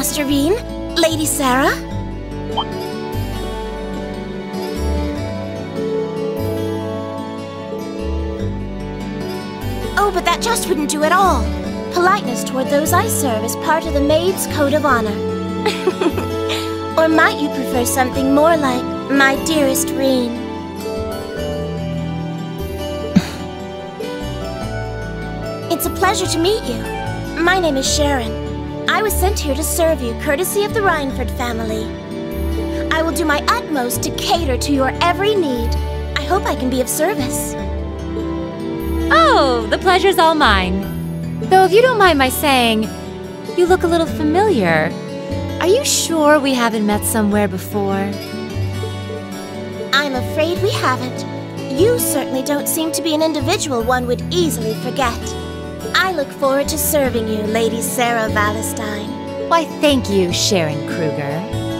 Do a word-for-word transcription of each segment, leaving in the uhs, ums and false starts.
Master Bean, Lady Sarah. Oh, but that just wouldn't do at all. Politeness toward those I serve is part of the maid's code of honor. Or might you prefer something more like, my dearest Reen? It's a pleasure to meet you. My name is Sharon. I was sent here to serve you, courtesy of the Reinford family. I will do my utmost to cater to your every need. I hope I can be of service. Oh, the pleasure's all mine. Though if you don't mind my saying, you look a little familiar. Are you sure we haven't met somewhere before? I'm afraid we haven't. You certainly don't seem to be an individual one would easily forget. I look forward to serving you, Lady Sarah Valentine. Why, thank you, Sharon Kruger.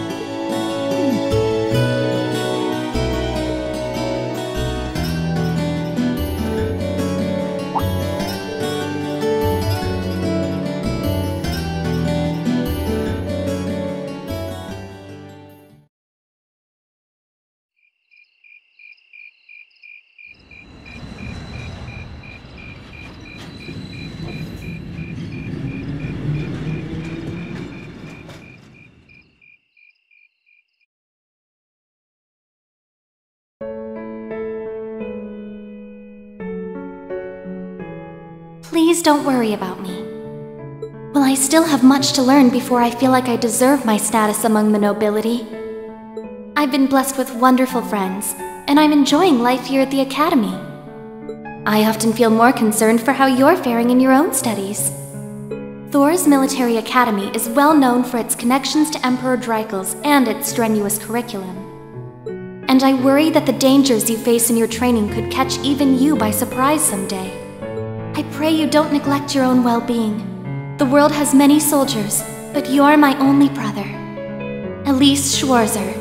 Please don't worry about me. Well, I still have much to learn before I feel like I deserve my status among the nobility. I've been blessed with wonderful friends, and I'm enjoying life here at the Academy. I often feel more concerned for how you're faring in your own studies. Thor's Military Academy is well known for its connections to Emperor Dreichels and its strenuous curriculum. And I worry that the dangers you face in your training could catch even you by surprise someday. I pray you don't neglect your own well-being. The world has many soldiers, but you're my only brother. Elise Schwarzer.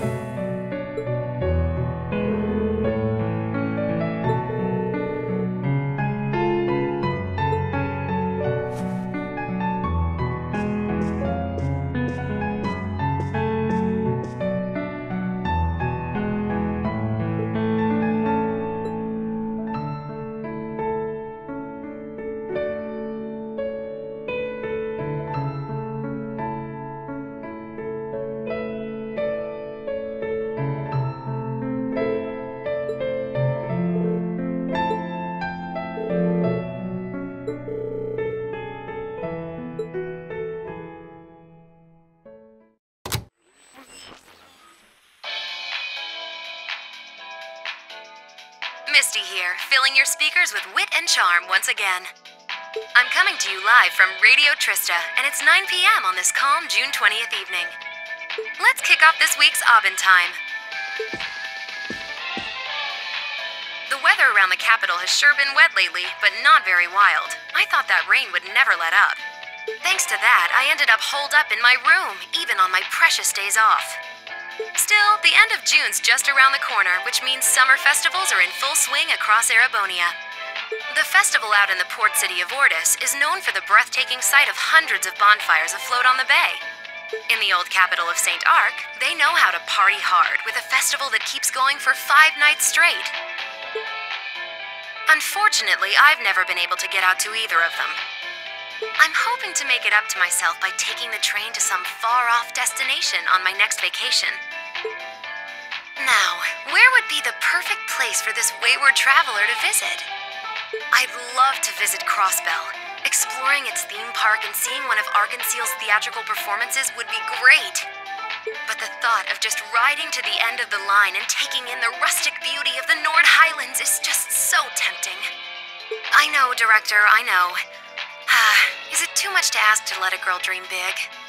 Misty here, filling your speakers with wit and charm once again. I'm coming to you live from Radio Trista, and it's nine p m on this calm June twentieth evening. Let's kick off this week's Aubin time. The weather around the capital has sure been wet lately, but not very wild. I thought that rain would never let up. Thanks to that, I ended up holed up in my room, even on my precious days off. Still, the end of June's just around the corner, which means summer festivals are in full swing across Erebonia. The festival out in the port city of Ordis is known for the breathtaking sight of hundreds of bonfires afloat on the bay. In the old capital of Saint Arc, they know how to party hard with a festival that keeps going for five nights straight. Unfortunately, I've never been able to get out to either of them. I'm hoping to make it up to myself by taking the train to some far-off destination on my next vacation. Now, where would be the perfect place for this wayward traveler to visit? I'd love to visit Crossbell. Exploring its theme park and seeing one of Arkansas' theatrical performances would be great. But the thought of just riding to the end of the line and taking in the rustic beauty of the Nord Highlands is just so tempting. I know, Director, I know. Is it too much to ask to let a girl dream big?